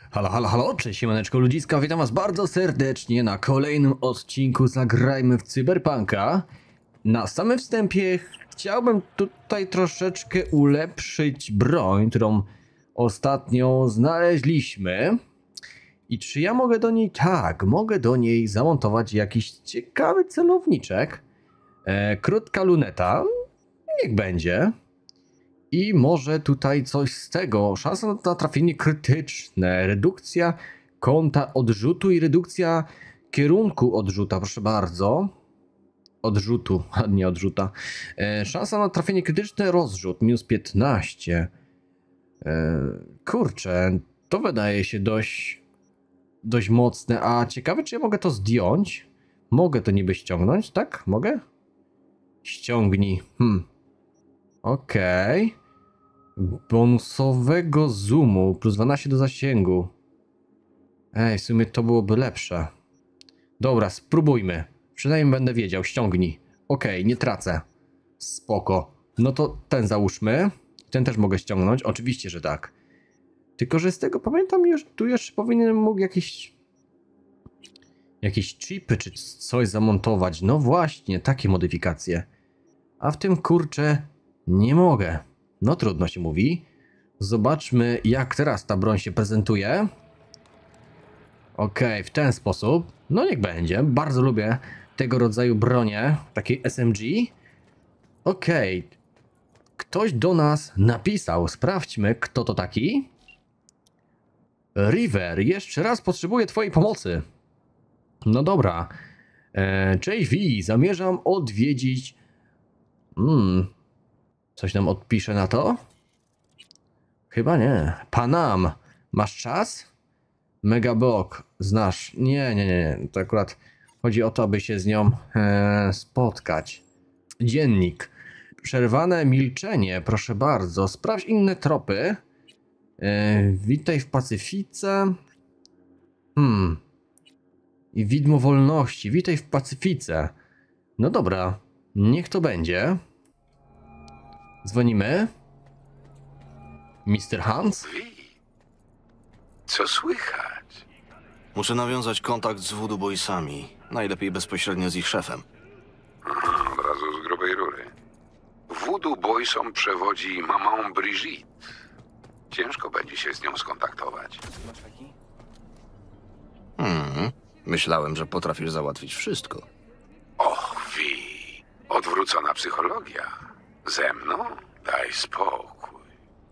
Halo, halo, halo, cześć siemaneczko ludziska, witam was bardzo serdecznie na kolejnym odcinku Zagrajmy w Cyberpunka. Na samym wstępie chciałbym tutaj troszeczkę ulepszyć broń, którą ostatnio znaleźliśmy. I czy ja mogę do niej? Tak, mogę do niej zamontować jakiś ciekawy celowniczek. Krótka luneta, niech będzie. I może tutaj coś z tego. Szansa na trafienie krytyczne. Redukcja kąta odrzutu i redukcja kierunku odrzuta. Proszę bardzo. Odrzutu, a nie odrzuta. Szansa na trafienie krytyczne, rozrzut. Minus 15. Kurczę, to wydaje się dość mocne. A ciekawe, czy ja mogę to zdjąć? Mogę to niby ściągnąć, tak? Mogę? Ściągnij. Okej. Bonusowego zoomu plus 12 do zasięgu. Ej, w sumie to byłoby lepsze. Dobra, spróbujmy. Przynajmniej będę wiedział. Ściągnij. Okej, nie tracę. Spoko. No to ten załóżmy. Ten też mogę ściągnąć. Oczywiście, że tak. Tylko, że z tego pamiętam, tu jeszcze powinienem mógł jakieś chipy czy coś zamontować. No właśnie, takie modyfikacje. A w tym, kurczę, nie mogę. No trudno się mówi. Zobaczmy, jak teraz ta broń się prezentuje. Okej, w ten sposób. No niech będzie. Bardzo lubię tego rodzaju bronie. Takiej SMG. Okej. Ktoś do nas napisał. Sprawdźmy, kto to taki. River, jeszcze raz potrzebuję twojej pomocy. No dobra. Cześć V, zamierzam odwiedzić... Coś nam odpisze na to? Chyba nie. Panam, masz czas? Megablock, znasz? Nie. To akurat chodzi o to, aby się z nią spotkać. Dziennik. Przerwane milczenie, proszę bardzo. Sprawdź inne tropy. Witaj w Pacyfice. I widmo wolności. Witaj w Pacyfice. No dobra, niech to będzie. Dzwonimy. Mr. Hans? Co słychać? Muszę nawiązać kontakt z Voodoo Boysami. Najlepiej bezpośrednio z ich szefem. Od razu z grubej rury. Voodoo Boysom przewodzi mamą Brigitte. Ciężko będzie się z nią skontaktować. Myślałem, że potrafisz załatwić wszystko. Och, Wi. Odwrócona psychologia. Ze mną? Daj spokój.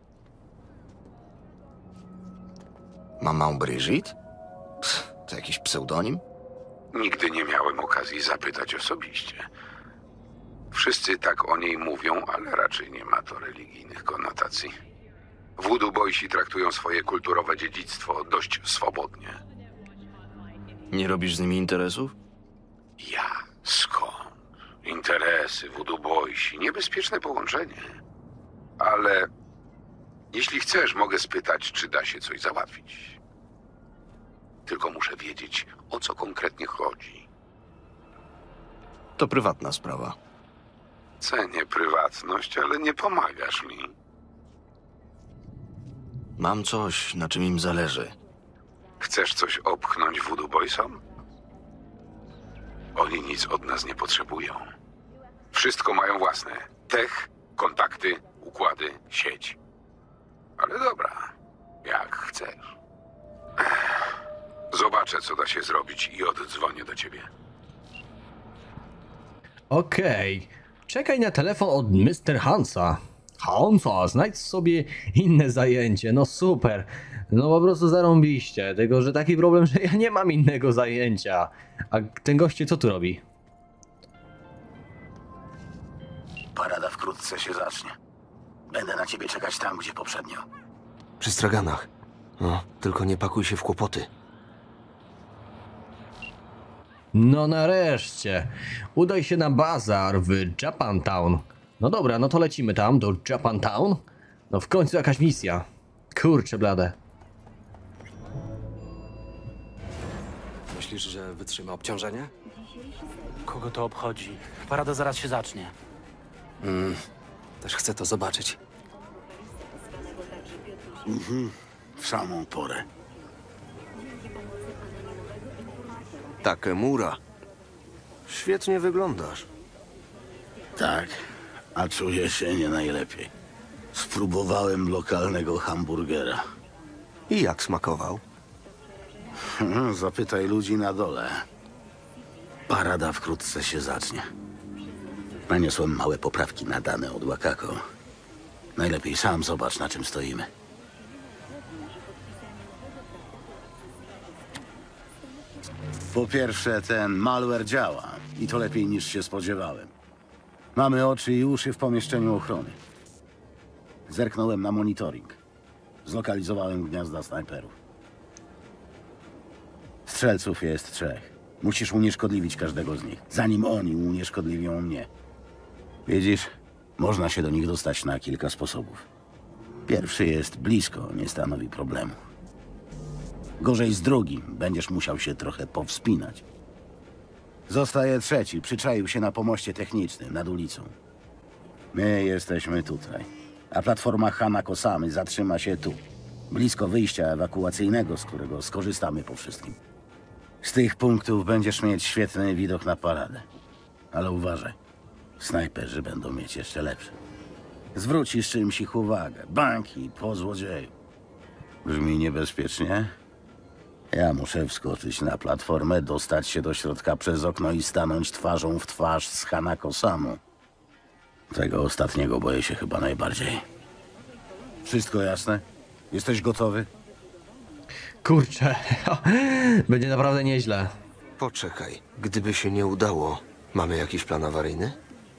Mamą Brigitte? To jakiś pseudonim? Nigdy nie miałem okazji zapytać osobiście. Wszyscy tak o niej mówią, ale raczej nie ma to religijnych konotacji. Voodoo Boysi traktują swoje kulturowe dziedzictwo dość swobodnie. Nie robisz z nimi interesów? Ja? Skąd? Interesy, Voodoo Boysi, niebezpieczne połączenie. Ale jeśli chcesz, mogę spytać, czy da się coś załatwić. Tylko muszę wiedzieć, o co konkretnie chodzi. To prywatna sprawa. Cenię prywatność, ale nie pomagasz mi. Mam coś, na czym im zależy. Chcesz coś opchnąć Voodoo Boysom? Oni nic od nas nie potrzebują. Wszystko mają własne. Tech, kontakty, układy, sieć. Ale dobra, jak chcesz. Zobaczę, co da się zrobić i oddzwonię do ciebie. Okej. Czekaj na telefon od Mr. Hansa. Hansa, znajdź sobie inne zajęcie. No super. No po prostu zarąbiście. Tylko, że taki problem, że ja nie mam innego zajęcia. A ten goście co tu robi? Parada wkrótce się zacznie. Będę na ciebie czekać tam, gdzie poprzednio. Przy straganach. No, tylko nie pakuj się w kłopoty. No nareszcie. Udaj się na bazar w Japantown. No dobra, no to lecimy tam do Japantown. No w końcu jakaś misja. Kurczę blade. Myślisz, że wytrzyma obciążenie? Kogo to obchodzi? Parada zaraz się zacznie. Też chcę to zobaczyć. W samą porę. Takemura. Świetnie wyglądasz. Tak, a czuję się nie najlepiej. Spróbowałem lokalnego hamburgera. I jak smakował? Zapytaj ludzi na dole. Parada wkrótce się zacznie. Naniosłem małe poprawki na dane od Wakako. Najlepiej sam zobacz, na czym stoimy. Po pierwsze, ten malware działa. I to lepiej niż się spodziewałem. Mamy oczy i uszy w pomieszczeniu ochrony. Zerknąłem na monitoring. Zlokalizowałem gniazda snajperów. Strzelców jest 3. Musisz unieszkodliwić każdego z nich, zanim oni unieszkodliwią mnie. Widzisz, można się do nich dostać na kilka sposobów. Pierwszy jest blisko, nie stanowi problemu. Gorzej z drugim, będziesz musiał się trochę powspinać. Zostaje 3, przyczaił się na pomoście technicznym nad ulicą. My jesteśmy tutaj, a platforma Hanako-samy zatrzyma się tu, blisko wyjścia ewakuacyjnego, z którego skorzystamy po wszystkim. Z tych punktów będziesz mieć świetny widok na paradę. Ale uważaj, snajperzy będą mieć jeszcze lepszy. Zwrócisz czymś ich uwagę. Banki po złodzieju. Brzmi niebezpiecznie? Ja muszę wskoczyć na platformę, dostać się do środka przez okno i stanąć twarzą w twarz z Hanako-samą. Tego ostatniego boję się chyba najbardziej. Wszystko jasne? Jesteś gotowy? Kurczę, będzie naprawdę nieźle. Poczekaj, gdyby się nie udało, mamy jakiś plan awaryjny?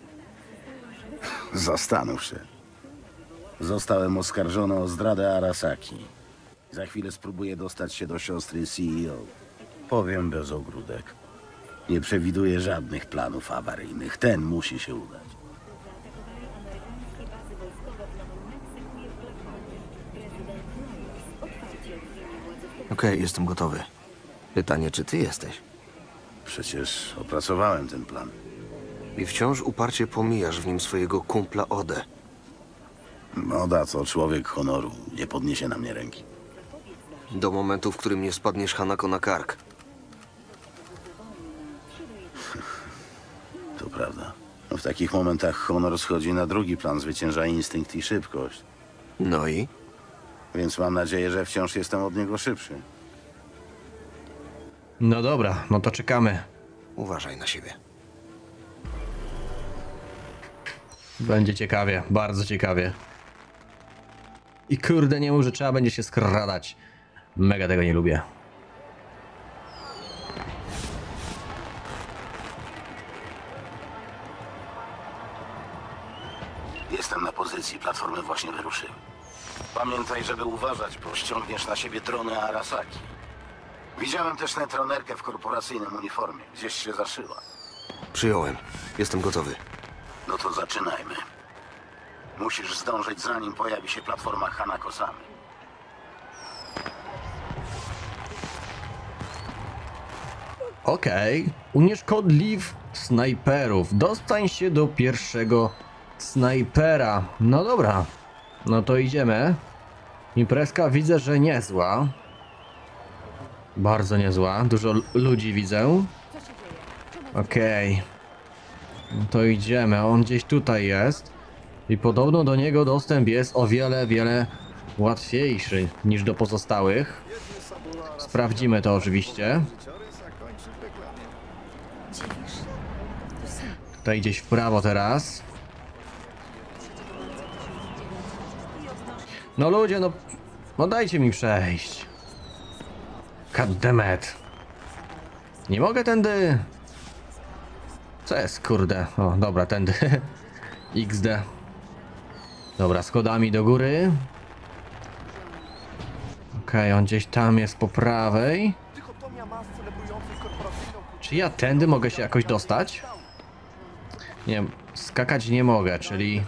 Zastanów się. Zostałem oskarżony o zdradę Arasaki. Za chwilę spróbuję dostać się do siostry CEO. Powiem bez ogródek. Nie przewiduję żadnych planów awaryjnych. Ten musi się udać. Okej, jestem gotowy. Pytanie, czy ty jesteś? Przecież opracowałem ten plan. I wciąż uparcie pomijasz w nim swojego kumpla Odę. Oda to człowiek honoru. Nie podniesie na mnie ręki. Do momentu, w którym nie spadniesz Hanako na kark. To prawda. No w takich momentach honor schodzi na drugi plan. Zwycięża instynkt i szybkość. No i? Więc mam nadzieję, że wciąż jestem od niego szybszy. No dobra, no to czekamy. Uważaj na siebie. Będzie ciekawie, bardzo ciekawie. I kurde, nie mów, że trzeba będzie się skradać. Mega tego nie lubię. Jestem na pozycji. Platformy właśnie wyruszyły. Pamiętaj, żeby uważać, bo ściągniesz na siebie drony Arasaki. Widziałem też netronerkę w korporacyjnym uniformie. Gdzieś się zaszyła. Przyjąłem. Jestem gotowy. No to zaczynajmy. Musisz zdążyć, zanim pojawi się platforma Hanako-samy. Okej. Unieszkodliw snajperów. Dostań się do pierwszego snajpera. No dobra. No to idziemy. Imprezka widzę, że niezła. Bardzo niezła. Dużo ludzi widzę. Okej. No to idziemy. On gdzieś tutaj jest. I podobno do niego dostęp jest o wiele, wiele łatwiejszy niż do pozostałych. Sprawdzimy to oczywiście. Tutaj gdzieś w prawo teraz. No ludzie, no dajcie mi przejść. Goddammit. Nie mogę tędy. Co jest, kurde? O, dobra, tędy. XD. Dobra, schodami do góry. Okej, on gdzieś tam jest po prawej. Czy ja tędy mogę się jakoś dostać? Nie wiem, skakać nie mogę, czyli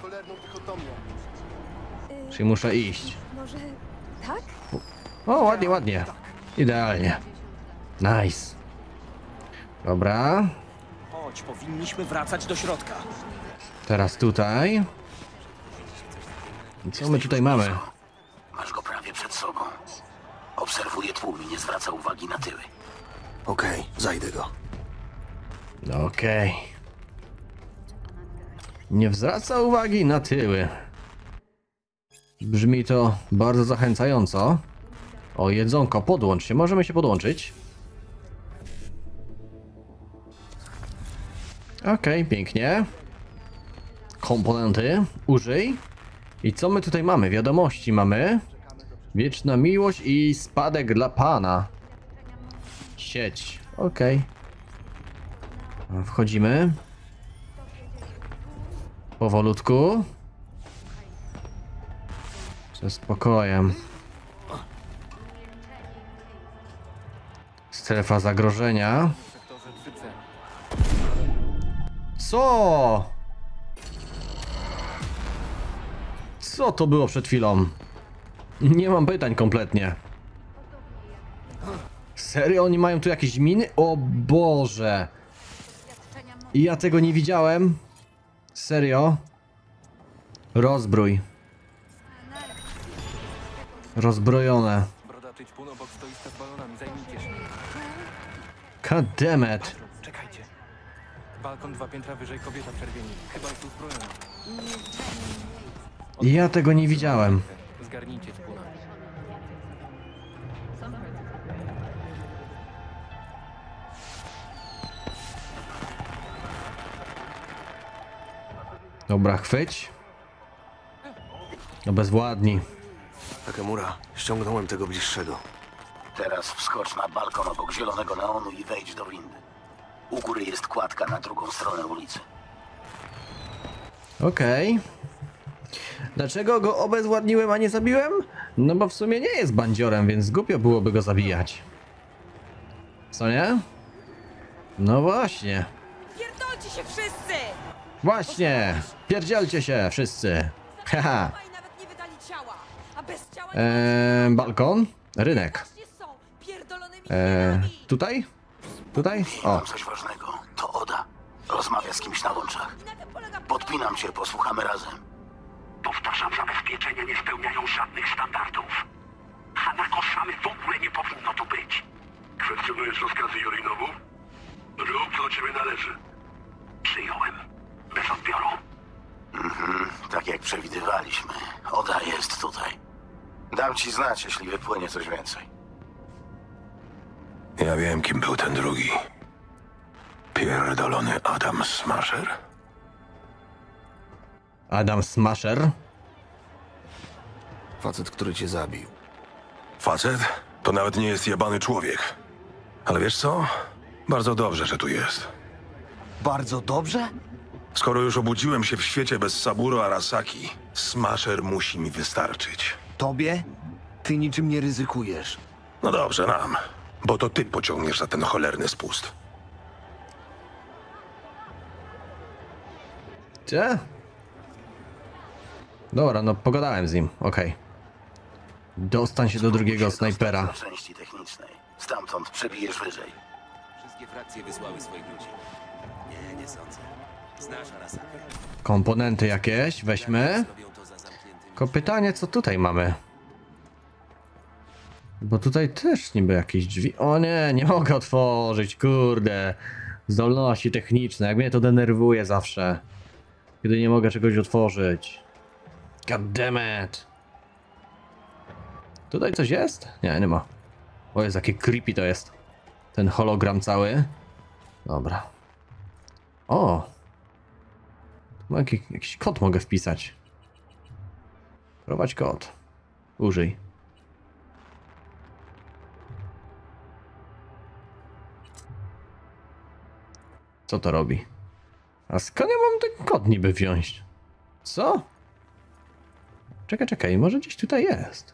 muszę iść. Może tak? O, ładnie, ładnie. Idealnie. Nice. Dobra. Chodź, powinniśmy wracać do środka. Teraz tutaj. I co my tutaj mamy? Masz go prawie przed sobą. Obserwuję tłum i nie zwraca uwagi na tyły. Okej, zajdę go. Okej. Nie zwraca uwagi na tyły. Brzmi to bardzo zachęcająco. O, jedzonko, podłącz się. Możemy się podłączyć. Okej, pięknie. Komponenty. Użyj. I co my tutaj mamy? Wiadomości mamy. Wieczna miłość i spadek dla pana. Sieć. Okej. Wchodzimy. Powolutku. Ze spokojem. Strefa zagrożenia. Co? Co to było przed chwilą? Nie mam pytań kompletnie. Serio? Oni mają tu jakieś miny? O Boże! Ja tego nie widziałem. Serio? Rozbrój. Rozbrojone. Brodaty ćpun obok stoiska z balonami, zajmijcie się. God damn it. Czekajcie. Balkon 2 piętra wyżej, kobieta w czerwieni. Chyba jest uzbrojona. Ja tego nie widziałem. Zgarnijcie ćpuna. Dobra, chwyć. Obezwładni. Takemura, ściągnąłem tego bliższego. Teraz wskocz na balkon obok zielonego neonu i wejdź do windy. U góry jest kładka na drugą stronę ulicy. Okej. Dlaczego go obezwładniłem, a nie zabiłem? No bo w sumie nie jest bandziorem, więc głupio byłoby go zabijać. Co nie? No właśnie. Pierdolcie się wszyscy! Właśnie! Pierdzielcie się wszyscy! Haha! I nawet nie wydali ciała, a bez ciała Balkon? Rynek. właśnie są pierdolonymi Tutaj? Tutaj? O, Mam coś ważnego. To Oda. Rozmawia z kimś na łączach. I na tym polega Podpinam cię, posłuchamy razem. Powtarzam, zabezpieczenia nie spełniają żadnych standardów. Hanako-samy w ogóle nie powinno tu być. Kwestionujesz rozkazy Jorinobu? Rób, co do ciebie należy. Przyjąłem. Bez odbioru. Tak jak przewidywaliśmy. Oda jest tutaj. Dam ci znać, jeśli wypłynie coś więcej. Ja wiem, kim był ten drugi. Pierdolony Adam Smasher? Adam Smasher. Facet, który cię zabił. Facet? To nawet nie jest jebany człowiek. Ale wiesz co? Bardzo dobrze, że tu jest. Bardzo dobrze? Skoro już obudziłem się w świecie bez Saburo Arasaki, Smasher musi mi wystarczyć. Tobie? Ty niczym nie ryzykujesz. No dobrze, nam. Bo to ty pociągniesz za ten cholerny spust. Gdzie? Dobra, no pogadałem z nim, okej. Dostań się do drugiego snajpera. Do części technicznej. Stamtąd przebijesz wyżej. Wszystkie frakcje wysłały swoich ludzi. Nie sądzę. Znasz Arasakę. Komponenty jakieś, weźmy. Robią to za zamkniętymi. Tylko pytanie, co tutaj mamy? Bo tutaj też niby jakieś drzwi. O nie, nie mogę otworzyć, kurde. Zdolności techniczne, jak mnie to denerwuje zawsze. Kiedy nie mogę czegoś otworzyć. God damn it. Tutaj coś jest? Nie, nie ma. O, jest jakie creepy to jest. Ten hologram cały. Dobra. O! Tu jakiś kod mogę wpisać. Prowadź kod. Użyj. Co to robi? A skąd ja mam ten kod niby wziąć? Co? Czekaj, może gdzieś tutaj jest.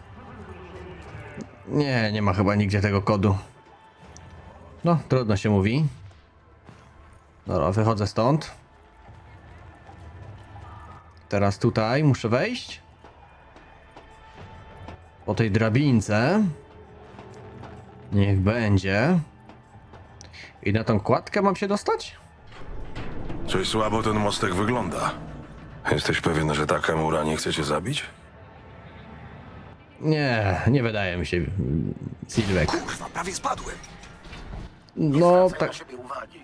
Nie, nie ma chyba nigdzie tego kodu. No, trudno się mówi. Dobra, wychodzę stąd. Teraz tutaj muszę wejść. Po tej drabince. Niech będzie. I na tą kładkę mam się dostać? Coś słabo ten mostek wygląda. Jesteś pewien, że Takemura nie chce cię zabić? Nie, nie wydaje mi się. Silvek. Kurwa, prawie spadłem. Nie No, zwracaj tak. na siebie uwagi.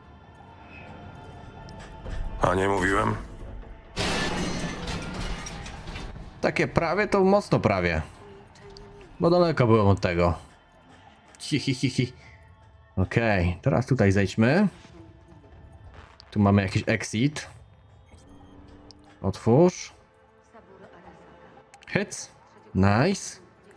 A nie mówiłem? Takie prawie to mocno prawie. Bo daleko byłem od tego. Hihihihi. Okej, teraz tutaj zejdźmy. Tu mamy jakiś exit. Otwórz. Hits. Nice.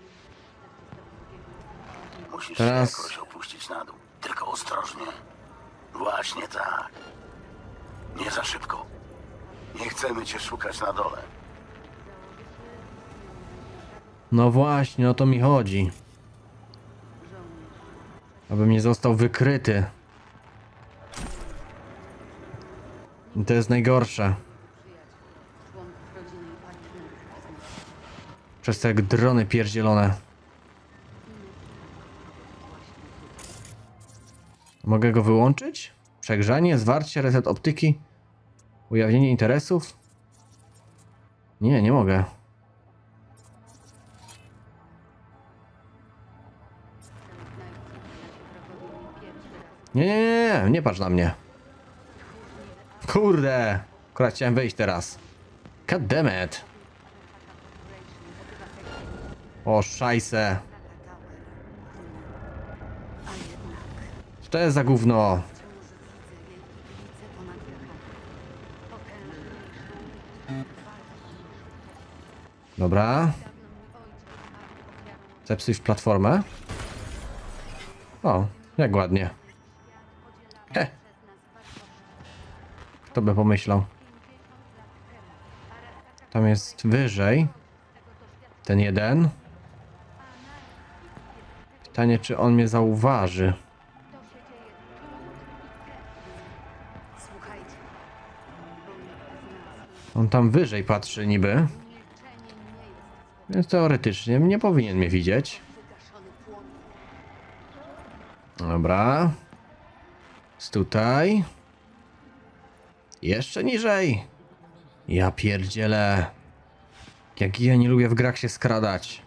Musisz Teraz- się jakoś opuścić na dół. Tylko ostrożnie. Właśnie tak. Nie za szybko. Nie chcemy cię szukać na dole. No właśnie, o to mi chodzi. Abym nie został wykryty. I to jest najgorsze. Przez te drony pierdzielone. Mogę go wyłączyć? Przegrzanie, zwarcie, reset optyki, ujawnienie interesów? Nie, nie mogę. Nie patrz na mnie. Kurde, akurat chciałem wyjść teraz. God damn it. O, szajse. Co to jest za gówno? Dobra. Zepsuj w platformę. O, jak ładnie. He. Kto by pomyślał? Tam jest wyżej. Ten jeden. Pytanie, czy on mnie zauważy. On tam wyżej patrzy niby. Więc teoretycznie nie powinien mnie widzieć. Dobra. Jest tutaj. Jeszcze niżej. Ja pierdzielę. Jak ja nie lubię w grach się skradać.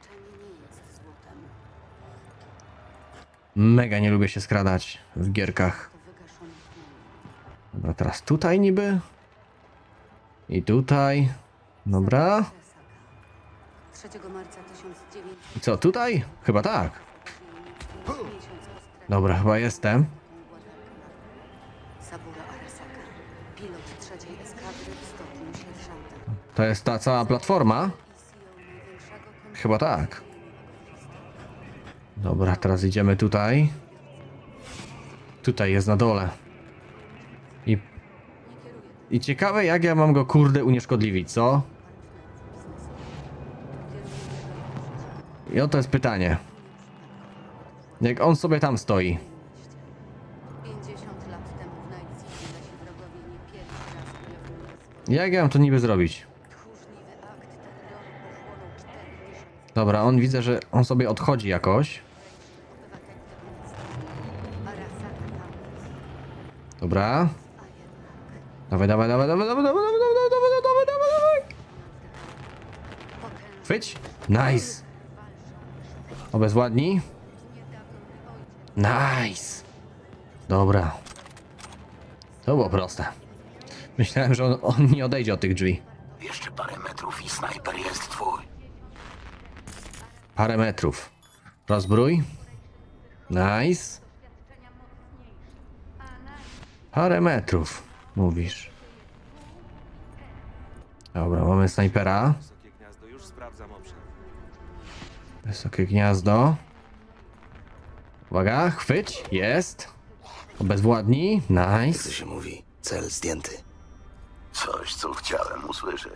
Mega nie lubię się skradać w gierkach. Dobra, teraz tutaj niby. I tutaj. Dobra. 3 marca 1900. I co, tutaj? Chyba tak. Dobra, chyba jestem. Saburo Arasaka, pilot 3. eskadry w stopniu sierżanta. To jest ta cała platforma? Chyba tak. Dobra, teraz idziemy tutaj. Tutaj jest na dole. I ciekawe, jak ja mam go kurde unieszkodliwić, co? I oto jest pytanie. Jak on sobie tam stoi. 50 lat temu w Night City nasi wrogowie nie pierwszy raz ujawnili swoje Jak ja mam to niby zrobić? tchórzliwy akt terroru pochłonął 4000 Dobra, on widzę, że on sobie odchodzi jakoś. Arasaka tam. Dobra. Dawaj, dawaj, dawaj, dawaj, dawaj, dawaj, dawaj, dawaj, dawaj, dawaj, dawaj, dawaj. Chwyć. Nice. Obezwładnij. Nice. Dobra. To było proste. Myślałem, że on nie odejdzie od tych drzwi. Jeszcze parę metrów i snajper jest twój. Parę metrów. Rozbrój. Nice. Parę metrów, mówisz. Dobra, mamy snajpera. Wysokie gniazdo, już sprawdzam obszar. Wysokie gniazdo. Uwaga, chwyć. Jest. Obezwładnij. Jak to Nice. się mówi? Cel zdjęty. Coś, co chciałem usłyszeć.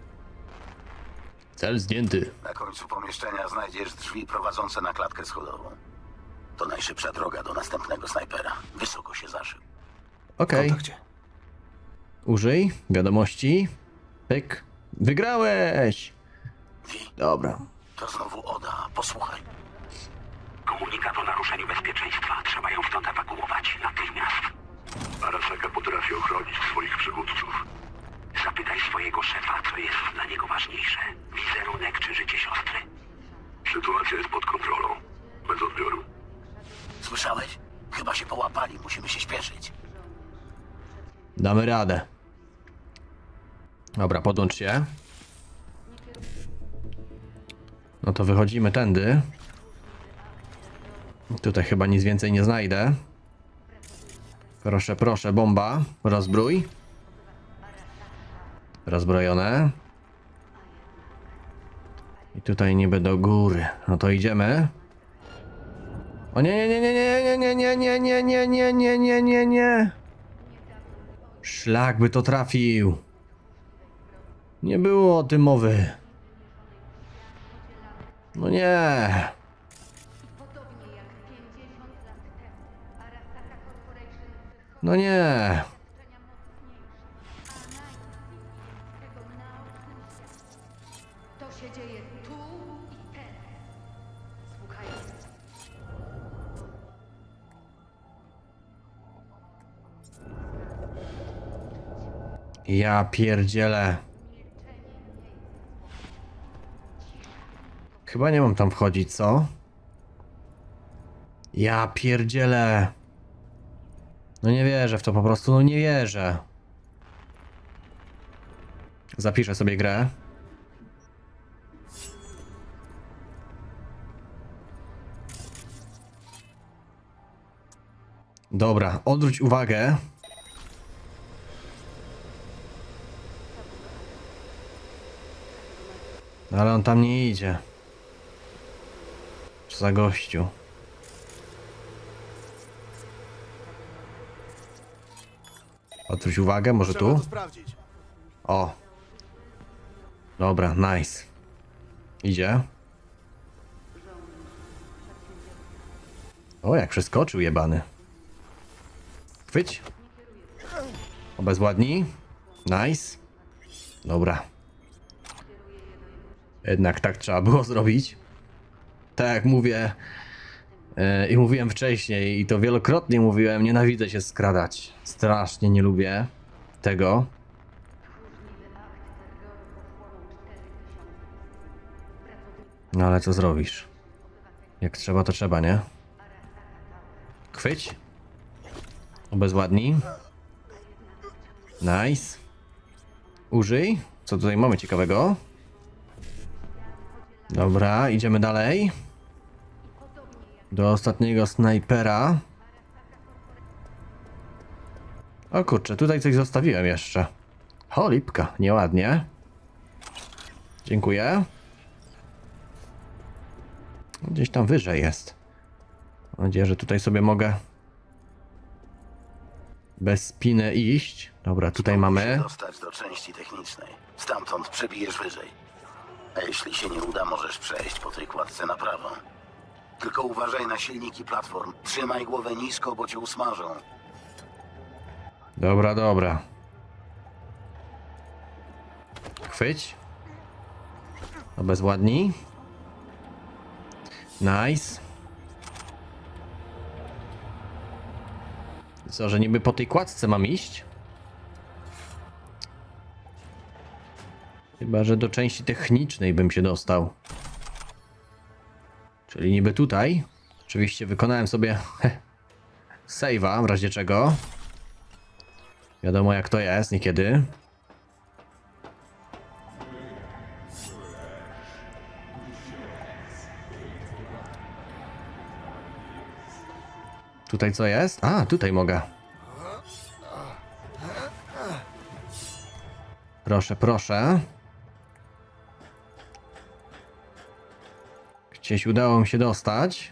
Cel zdjęty. Na końcu pomieszczenia znajdziesz drzwi prowadzące na klatkę schodową. To najszybsza droga do następnego snajpera. Wysoko się zaszył. Okej. W kontakcie. Użyj. Wiadomości. Pyk. Wygrałeś. Wi, Dobra. to znowu Oda. Posłuchaj. Komunikat o naruszeniu bezpieczeństwa. Trzeba ją stąd ewakuować natychmiast. Arasaka potrafi ochronić swoich przywódców. Zapytaj swojego szefa, co jest dla niego ważniejsze. Wizerunek czy życie siostry. Sytuacja jest pod kontrolą. Bez odbioru. Słyszałeś? Chyba się połapali, musimy się śpieszyć. Damy radę. Dobra, podłącz się. No to wychodzimy tędy. Tutaj chyba nic więcej nie znajdę. Proszę, proszę, bomba. Rozbrój. Rozbrojone. I tutaj niby do góry. No to idziemy. O nie, nie, nie, nie, nie, nie, nie, nie, nie, nie, nie, nie, nie, nie. Szlak by to trafił. Nie było o tym mowy. No nie. No nie. To się dzieje tu i teraz. Słuchajcie. Ja pierdzielę. Chyba nie mam tam wchodzić, co? Ja pierdzielę. No nie wierzę w to po prostu, no nie wierzę. Zapiszę sobie grę. Dobra, odwróć uwagę. No ale on tam nie idzie. Co za gościu. Odwróć uwagę, może tu? O. Dobra, nice. Idzie. O, jak przeskoczył jebany. Chwyć. Obezwładnij. Nice. Dobra. Jednak tak trzeba było zrobić. Tak jak mówię i mówiłem wcześniej i to wielokrotnie mówiłem, nienawidzę się skradać. Strasznie nie lubię tego. No ale co zrobisz? Jak trzeba, to trzeba, nie? Chwyć. Obezwładnij. Nice. Użyj. Co tutaj mamy ciekawego? Dobra, idziemy dalej. Do ostatniego snajpera. O kurczę, tutaj coś zostawiłem jeszcze. Cholipka, nieładnie. Dziękuję. Gdzieś tam wyżej jest. Mam nadzieję, że tutaj sobie mogę bez spiny iść. Dobra, tutaj mamy. Dostać do części technicznej. Stamtąd przebijesz wyżej. A jeśli się nie uda, możesz przejść po tej kładce na prawo. Tylko uważaj na silniki platform. Trzymaj głowę nisko, bo cię usmażą. Dobra, dobra. Chwyć. Obezwładnij. Nice. Co, że niby po tej kładce mam iść? Chyba, że do części technicznej bym się dostał. Czyli niby tutaj. Oczywiście wykonałem sobie save'a, w razie czego. Wiadomo jak to jest, niekiedy. Tutaj co jest? A, tutaj mogę. Proszę, proszę. Gdzieś udało mi się dostać.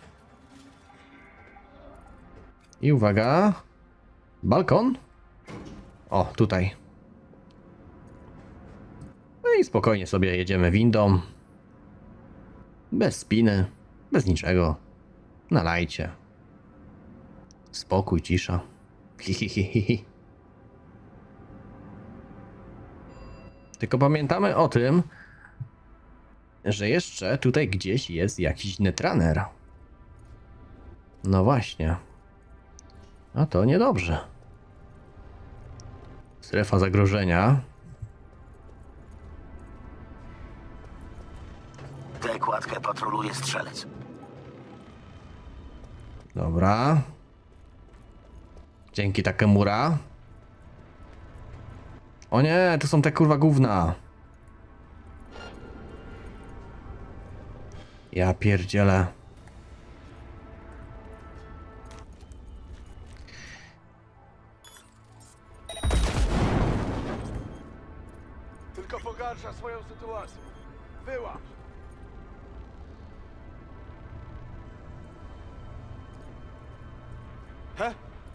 I uwaga. Balkon. O, tutaj. No i spokojnie sobie jedziemy windą. Bez spiny. Bez niczego. Na lajcie. Spokój, cisza. Hihihihi. Tylko pamiętamy o tym, że jeszcze tutaj gdzieś jest jakiś netrunner. No właśnie. A to niedobrze. Strefa zagrożenia. Tę kładkę patroluje strzelec. Dobra. Dzięki Takemura. O nie, to są te kurwa gówna. Ja pierdzielę. Tylko pogarsza swoją sytuację. Wyłaź! He?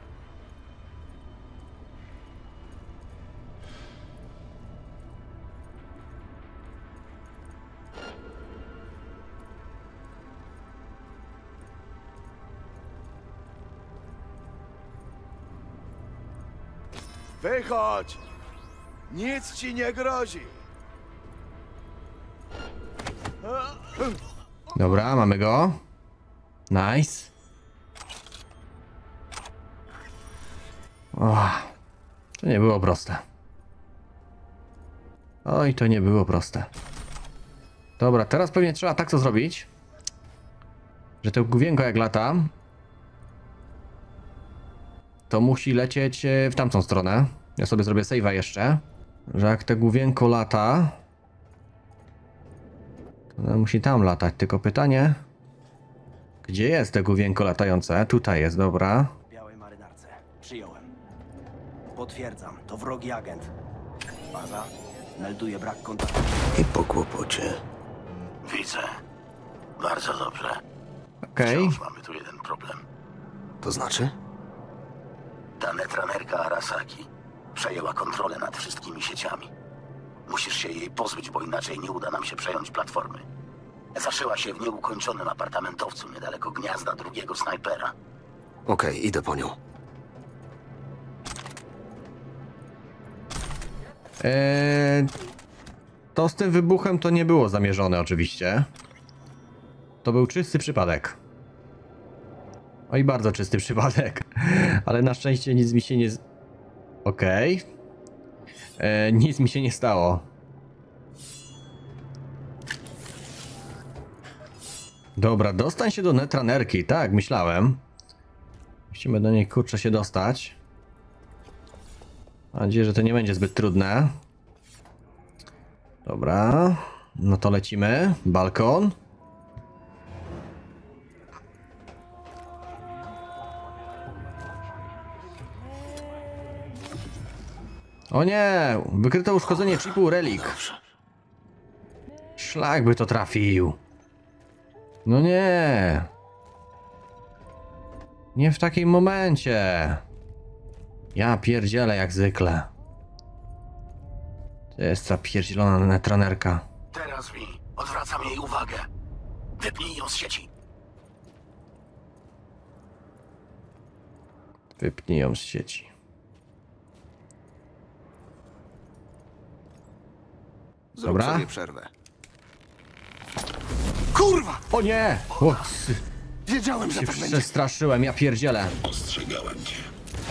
Wychodź! Nic ci nie grozi! Dobra, mamy go. Nice. To nie było proste. Oj, to nie było proste. Dobra, teraz pewnie trzeba tak to zrobić, że to główienko jak lata, to musi lecieć w tamtą stronę. Ja sobie zrobię save'a jeszcze, że jak te główienko lata, to ono musi tam latać. Tylko pytanie, gdzie jest te główienko latające? Tutaj jest, dobra. Białej marynarce. Przyjąłem. Potwierdzam, to wrogi agent. Baza melduje brak kontaktu. I po kłopocie. Widzę. Bardzo dobrze. Okej. Wciąż mamy tu jeden problem. To znaczy? Ta netranerka Arasaki przejęła kontrolę nad wszystkimi sieciami. Musisz się jej pozbyć, bo inaczej nie uda nam się przejąć platformy. Zaszyła się w nieukończonym apartamentowcu niedaleko gniazda drugiego snajpera. Okej, idę po nią. To z tym wybuchem to nie było zamierzone oczywiście. To był czysty przypadek. Oj, bardzo czysty przypadek. Ale na szczęście nic mi się nie... Okej. Nic mi się nie stało. Dobra, dostań się do netranerki. Tak, myślałem. Musimy do niej kurczę się dostać. Mam nadzieję, że to nie będzie zbyt trudne. Dobra. No to lecimy. Balkon. O nie! Wykryto uszkodzenie chipu Relic. Szlak by to trafił. No nie. Nie w takim momencie. Ja pierdzielę jak zwykle. To jest ta pierdzielona netranerka. Teraz Vi, odwracam jej uwagę. Wypnij ją z sieci. Wypnij ją z sieci. Zrób Dobra. sobie przerwę. Kurwa! O nie! O, Wiedziałem, że się tak będzie. przestraszyłem, ja pierdzielę. Ostrzegałem cię.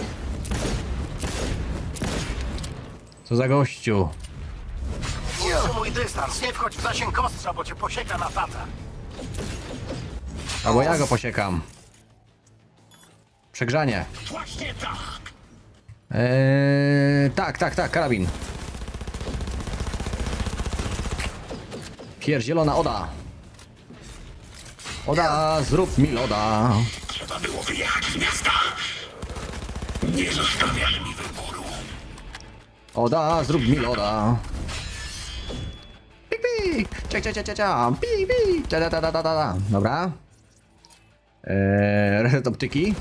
Co za gościu? Utrzymuj dystans, nie wchodź w zasięg ostrza, bo cię posieka na tatach. Albo ja go posiekam. Przegrzanie. Właśnie tak. Tak, karabin. Pierdzielona Oda. Oda, zrób mi loda. Trzeba było wyjechać z miasta. Nie zostawiasz mi wyboru. Oda, zrób mi loda. Pik, pik. Cia. Pik, pik. Da. Dobra. Reset optyki.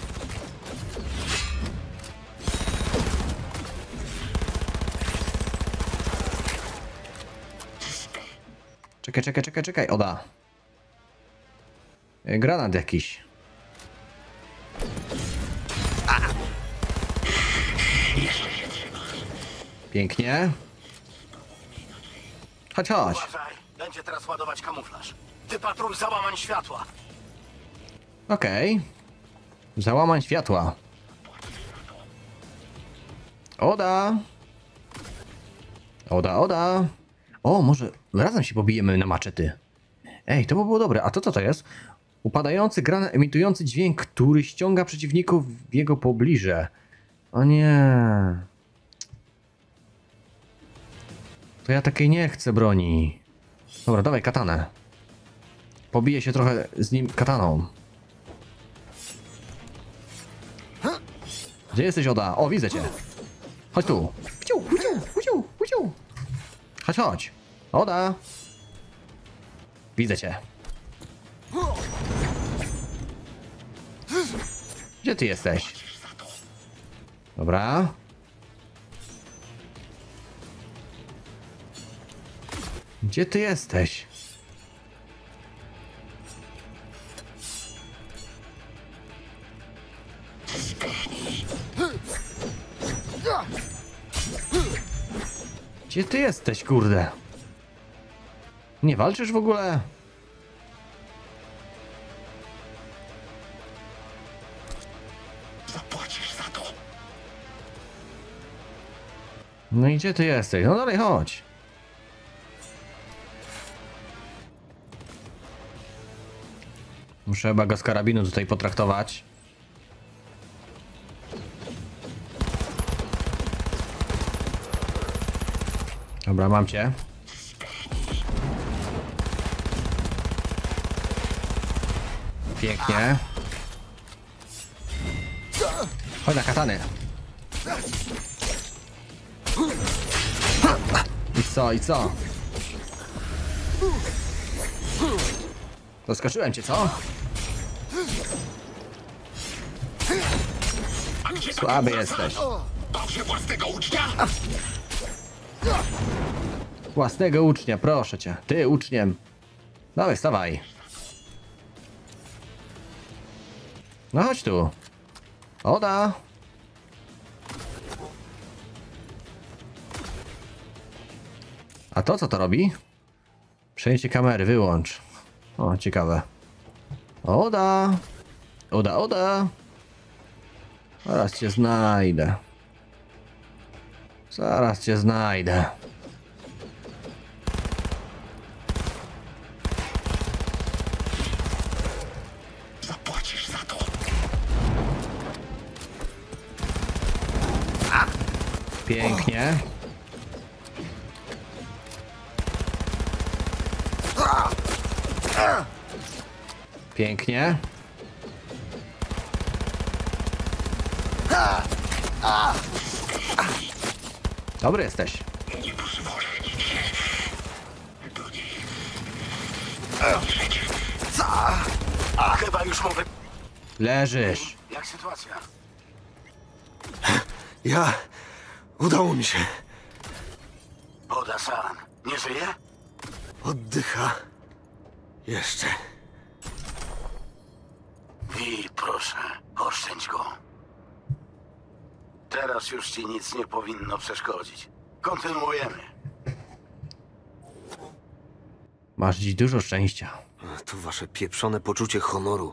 Czekaj, Oda. Granat jakiś. Pięknie. Chodź. Uważaj, będzie teraz ładować kamuflaż. Wypatruj załamań światła. Okej. Załamań światła. Oda. O, może razem się pobijemy na maczety. Ej, to by było dobre. A to co to jest? Upadający granat emitujący dźwięk, który ściąga przeciwników w jego pobliże. O nie. To ja takiej nie chcę broni. Dobra, dawaj katanę. Pobiję się trochę z nim kataną. Gdzie jesteś, Oda? O, widzę cię. Chodź tu. Chodź, chodź. Oda. Widzę cię. Gdzie ty jesteś? Dobra. Gdzie ty jesteś? Gdzie ty jesteś, kurde? Nie walczysz w ogóle? Zapłacisz za to. No i gdzie ty jesteś? No dalej, chodź. Muszę chyba go z karabinu tutaj potraktować. Dobra, mam cię. Pięknie. Chodź na katany. I co, i co? Zaskoczyłem cię, co? Słaby jesteś. Własnego ucznia? Własnego ucznia, proszę cię. Ty uczniem. Dawaj, stawaj. No chodź tu. Oda. A to co to robi? Przejęcie kamery, wyłącz. O, ciekawe. Oda. Oda, Oda. Zaraz cię znajdę. Zaraz cię znajdę. Zapłacisz za to. Pięknie. Pięknie. Dobry jesteś. Nie pozwolę chyba już mogę... Leżysz. Jak sytuacja? Udało mi się. Oda-san, nie żyje? Oddycha. Jeszcze. Wi, proszę, oszczędź go. Teraz już ci nic nie powinno przeszkodzić. Kontynuujemy. Masz dziś dużo szczęścia. To wasze pieprzone poczucie honoru.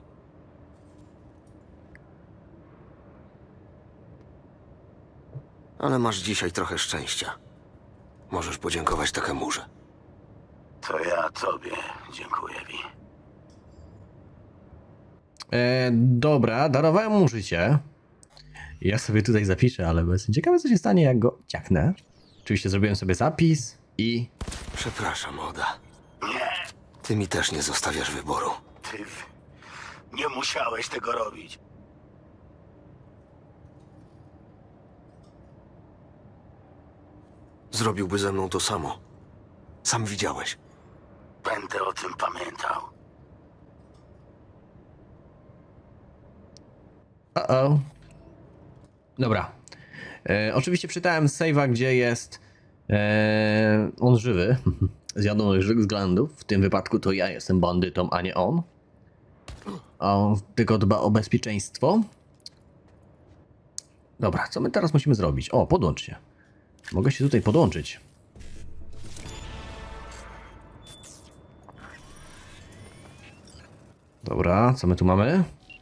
Ale masz dzisiaj trochę szczęścia. Możesz podziękować Takemurze. To ja tobie dziękuję, Wi. Dobra, darowałem mu życie. Ja sobie tutaj zapiszę, ale jestem ciekawy, co się stanie, jak go ciaknę. Oczywiście zrobiłem sobie zapis i... Przepraszam, Oda. Nie, Ty mi też nie zostawiasz wyboru. ty nie musiałeś tego robić. Zrobiłby ze mną to samo. Sam widziałeś. Będę o tym pamiętał. Uh-oh. Dobra. Oczywiście czytałem save'a, gdzie jest on żywy. Z wiadomych względów. W tym wypadku to ja jestem bandytą, a nie on. On tylko dba o bezpieczeństwo. Dobra, co my teraz musimy zrobić? O, podłącz się. Mogę się tutaj podłączyć. Dobra, co my tu mamy?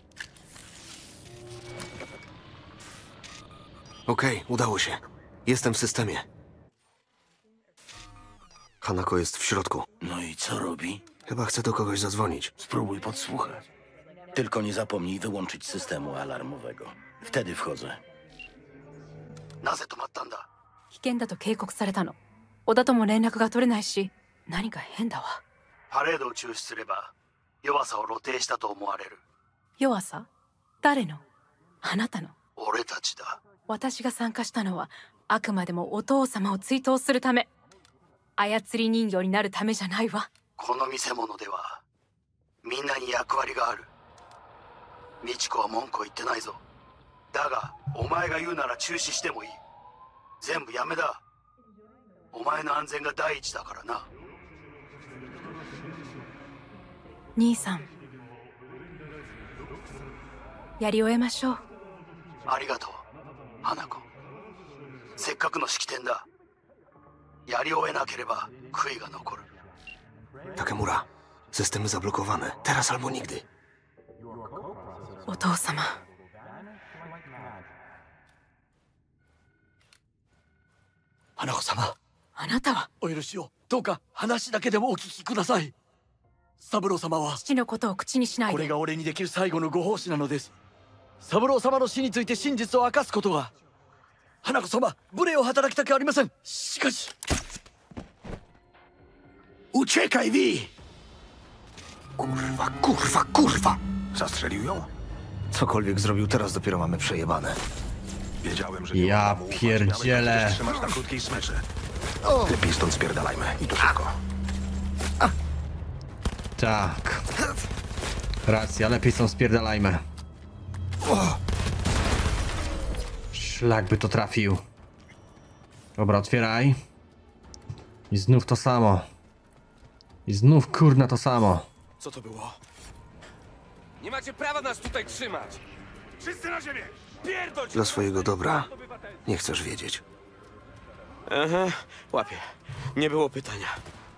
Okej, udało się. Jestem w systemie. Hanako jest w środku. No i co robi? Chyba chce do kogoś zadzwonić. Spróbuj podsłuchać. Tylko nie zapomnij wyłączyć systemu alarmowego. Wtedy wchodzę. なぜ止まったんだ。 危険だと警告されたの。小田とも連絡が取れないし、何か変だわ。 パレードを中止すれば弱さを露呈したと思われる。 弱さ？誰の？あなたの？ 俺たちだ。 私が参加したのはあくまでもお父様を追悼するため。操り人形になるためじゃないわ。 この見せ物ではみんなに役割がある。美智子は文句を言ってないぞ。だがお前が言うなら中止してもいい。全部やめだ。お前の安全が第一だからな。 兄さん、やり終えましょう。 ありがとう花子。せっかくの式典だ。やり終えなければ悔いが残る。 Takemura, systemy zablokowane. Teraz albo nigdy. お父様。 花子様。 あなたは。 お許しを。どうか話だけでもお聞きください。三郎様は父のことを口にしないで。 これが俺にできる最後のご奉仕なのです。三郎様の死について真実を明かすことは。花子様、無礼を働きたくありません。しかし。 Uciekaj, Vi! Kurwa, kurwa, kurwa! Zastrzelił ją? Cokolwiek zrobił, teraz dopiero mamy przejebane. Wiedziałem, że Ja pierdzielę. Trzymasz na krótkiej smyczy. Lepiej stąd spierdalajmy i to szybko. Tak. Racja, lepiej stąd spierdalajmy. Szlak by to trafił. Dobra, otwieraj. I znów to samo. I znów kurna to samo. Co to było? Nie macie prawa nas tutaj trzymać! Wszyscy na ziemię! Pierdol się! Dla swojego dobra nie chcesz wiedzieć. Aha, łapię. Nie było pytania.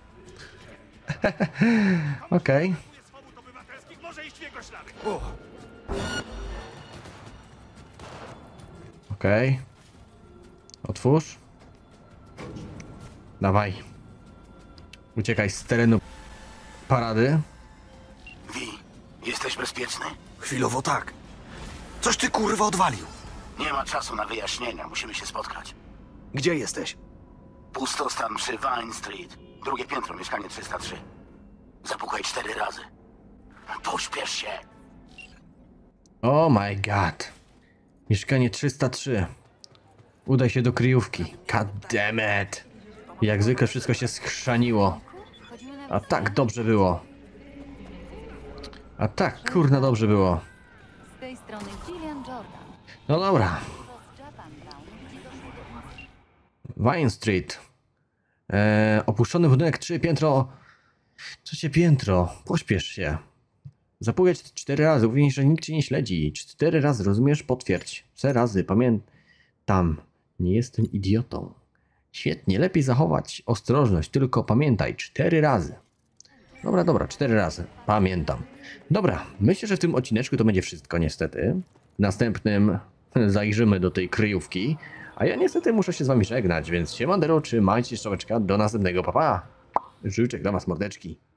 Okej. Okej. Otwórz. Dawaj. Uciekaj z terenu parady. Vi, jesteś bezpieczny? Chwilowo tak. Coś ty kurwa odwalił. Nie ma czasu na wyjaśnienia, musimy się spotkać. Gdzie jesteś? Pustostan przy Vine Street. Drugie piętro, mieszkanie 303. Zapukaj 4 razy. Pośpiesz się. Oh my god. Mieszkanie 303. Udaj się do kryjówki. God damn it. Jak zwykle wszystko się schrzaniło. A tak dobrze było. A tak kurna dobrze było. Z tej strony Gillian Jordan. No dobra. Vine Street. Opuszczony budynek 3 piętro. Trzecie piętro. Pośpiesz się. Zapukać 4 razy. Uwierz, że nikt cię nie śledzi. 4 razy, rozumiesz? Potwierdź. 4 razy. Pamiętam. Nie jestem idiotą. Świetnie. Lepiej zachować ostrożność. Tylko pamiętaj. 4 razy. Dobra. 4 razy. Pamiętam. Dobra. Myślę, że w tym odcineczku to będzie wszystko niestety. W następnym zajrzymy do tej kryjówki. A ja niestety muszę się z wami żegnać, więc siemandero, trzymajcie się, do następnego, pa pa! Życzę dla was mordeczki.